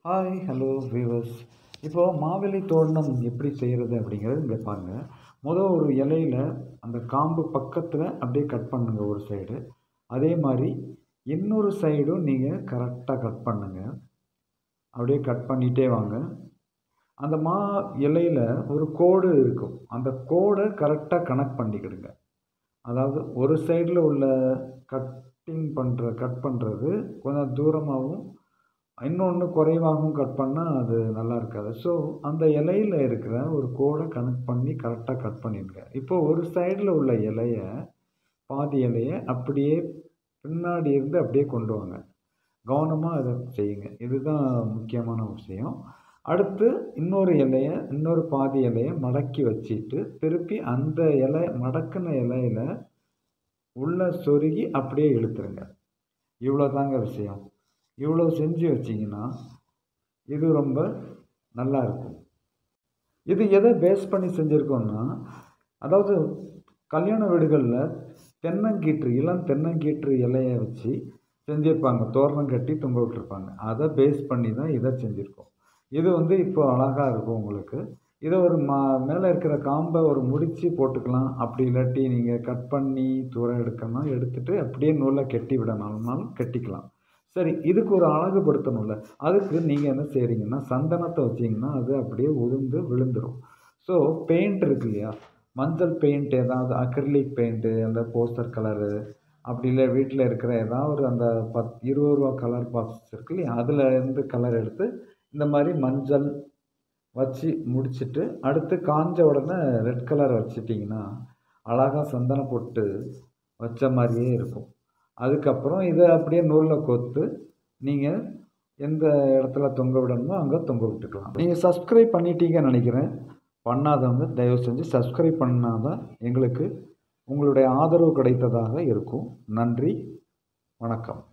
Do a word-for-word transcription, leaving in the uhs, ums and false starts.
Hi hello viewers. இப்போது மாவிலை தோரணம் எப்படி செய்கிறது அப்படிங்கிறது இங்கே பாருங்கள். முதல் ஒரு இலையில் அந்த காம்பு பக்கத்தில் அப்படியே கட் பண்ணுங்க ஒரு சைடு. அதே மாதிரி இன்னொரு சைடும் நீங்கள் கரெக்டாக கட் பண்ணுங்கள். அப்படியே கட் பண்ணிகிட்டே வாங்க. அந்த மா இலையில் ஒரு கோடு இருக்கும், அந்த கோடை கரெக்டாக கனெக்ட் பண்ணிக்கிடுங்க. அதாவது ஒரு சைடில் உள்ள கட்டிங் பண்ணுற கட் பண்ணுறது கொஞ்சம் தூரமாகவும் இன்னொன்று குறைவாகவும் கட் பண்ணால் அது நல்லா இருக்காது. ஸோ அந்த இலையில் இருக்கிற ஒரு கோடை கனெக்ட் பண்ணி கரெக்டாக கட் பண்ணிடுங்க. இப்போது ஒரு சைடில் உள்ள இலையை பாதி இலையை அப்படியே பின்னாடி இருந்து அப்படியே கொண்டு வாங்க. கவனமாக அதை செய்யுங்க, இதுதான் முக்கியமான விஷயம். அடுத்து இன்னொரு இலையை இன்னொரு பாதி இலையை மடக்கி வச்சுட்டு திருப்பி அந்த இலை மடக்கின இலையில் உள்ள சொருகி அப்படியே இழுத்துருங்க. இவ்வளோ தாங்க விஷயம். இவ்வளோ செஞ்சு வச்சிங்கன்னா இது ரொம்ப நல்லா இருக்கும். இது எதை பேஸ் பண்ணி செஞ்சுருக்கோன்னா, அதாவது கல்யாண வீடுகளில் தென்னங்கீற்று இளம் தென்னங்கீற்று இலையை வச்சு செஞ்சுருப்பாங்க, தோரணம் கட்டி தொங்க விட்டுருப்பாங்க. அதை பேஸ் பண்ணி தான் இதை செஞ்சுருக்கோம். இது வந்து இப்போ அழகாக இருக்கும் உங்களுக்கு. இதை ஒரு மா மேலே இருக்கிற காம்பை ஒரு முடிச்சு போட்டுக்கலாம். அப்படி இல்லாட்டி நீங்கள் கட் பண்ணி தூரம் எடுக்கணும், எடுத்துகிட்டு அப்படியே நூலை கட்டி விடணும்னாலும் கட்டிக்கலாம். சரி, இதுக்கு ஒரு அழகுபடுத்தணும்ல, அதுக்கு நீங்கள் என்ன செய்கிறீங்கன்னா சந்தனத்தை வச்சிங்கன்னா அது அப்படியே உளுந்து விழுந்துடும். ஸோ பெயிண்ட் இருக்கு இல்லையா, மஞ்சள் பெயிண்ட், ஏதாவது அக்ரிலிக் பெயிண்ட்டு, அந்த போஸ்டர் கலரு, அப்படி இல்லை வீட்டில் இருக்கிற ஏதாவது ஒரு அந்த பத் இருபது ரூபா கலர் பாக்ஸ் இருக்கு இல்லையா, அதில் இருந்து கலர் எடுத்து இந்த மாதிரி மஞ்சள் வச்சு முடிச்சுட்டு அடுத்து காஞ்ச உடனே ரெட் கலர் வச்சிட்டிங்கன்னா அழகாக சந்தனம் போட்டு வச்ச மாதிரியே இருக்கும். அதுக்கப்புறம் இதை அப்படியே நூலில் கோர்த்து நீங்கள் எந்த இடத்துல தொங்க விடணுமோ அங்கே தொங்க விட்டுக்கலாம். நீங்கள் சப்ஸ்கிரைப் பண்ணிட்டீங்கன்னு நினைக்கிறேன். பண்ணாதவங்க தயவு செஞ்சு சப்ஸ்கிரைப் பண்ணாதான் எங்களுக்கு உங்களுடைய ஆதரவு கிடைத்ததாக இருக்கும். நன்றி, வணக்கம்.